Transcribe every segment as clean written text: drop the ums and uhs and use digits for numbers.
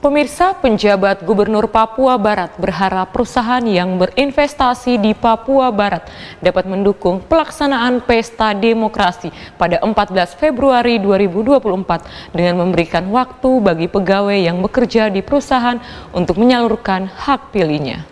Pemirsa, penjabat Gubernur Papua Barat berharap perusahaan yang berinvestasi di Papua Barat dapat mendukung pelaksanaan pesta demokrasi pada 14 Februari 2024 dengan memberikan waktu bagi pegawai yang bekerja di perusahaan untuk menyalurkan hak pilihnya.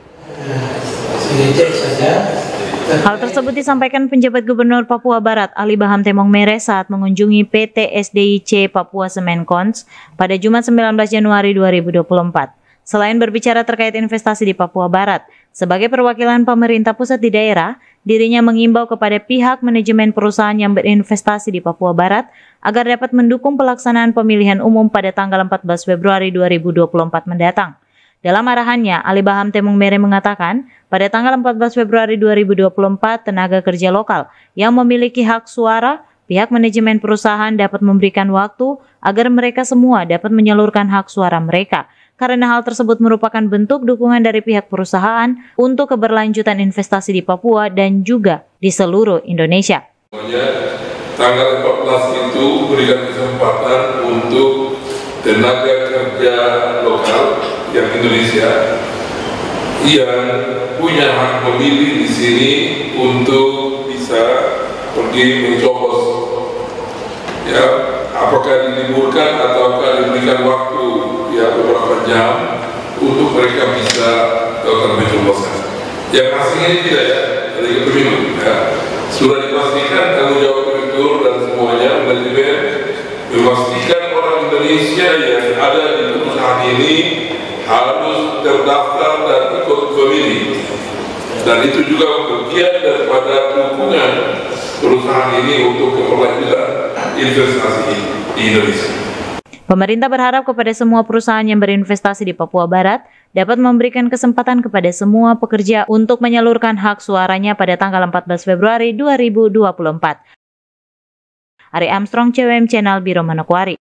Hal tersebut disampaikan penjabat Gubernur Papua Barat Ali Baham Temong Mere saat mengunjungi PT SDIC Papua Semenkons pada Jumat 19 Januari 2024. Selain berbicara terkait investasi di Papua Barat, sebagai perwakilan pemerintah pusat di daerah, dirinya mengimbau kepada pihak manajemen perusahaan yang berinvestasi di Papua Barat agar dapat mendukung pelaksanaan pemilihan umum pada tanggal 14 Februari 2024 mendatang. Dalam arahannya, Ali Baham Temong Mere mengatakan, pada tanggal 14 Februari 2024, tenaga kerja lokal yang memiliki hak suara, pihak manajemen perusahaan dapat memberikan waktu agar mereka semua dapat menyalurkan hak suara mereka. Karena hal tersebut merupakan bentuk dukungan dari pihak perusahaan untuk keberlanjutan investasi di Papua dan juga di seluruh Indonesia. Tanggal 14 itu berikan kesempatan untuk tenaga kerja lokal yang Indonesia yang punya hak memilih di sini untuk bisa pergi mencoblos, ya, apakah diliburkan ataukah diberikan waktu ya beberapa jam untuk mereka bisa melakukan pencoblosan. Yang pastinya tidak ya dari pemilu ya sudah dipastikan tanggung jawab direktur dan semuanya manajemen memastikan orang Indonesia yang ada di perusahaan ini harus terdaftar dan ikut pemilih, dan itu juga bagian daripada dukungan perusahaan ini untuk keberlanjutan investasi di Indonesia. Pemerintah berharap kepada semua perusahaan yang berinvestasi di Papua Barat dapat memberikan kesempatan kepada semua pekerja untuk menyalurkan hak suaranya pada tanggal 14 Februari 2024. Ari Armstrong, CWM Channel Biro Manokwari.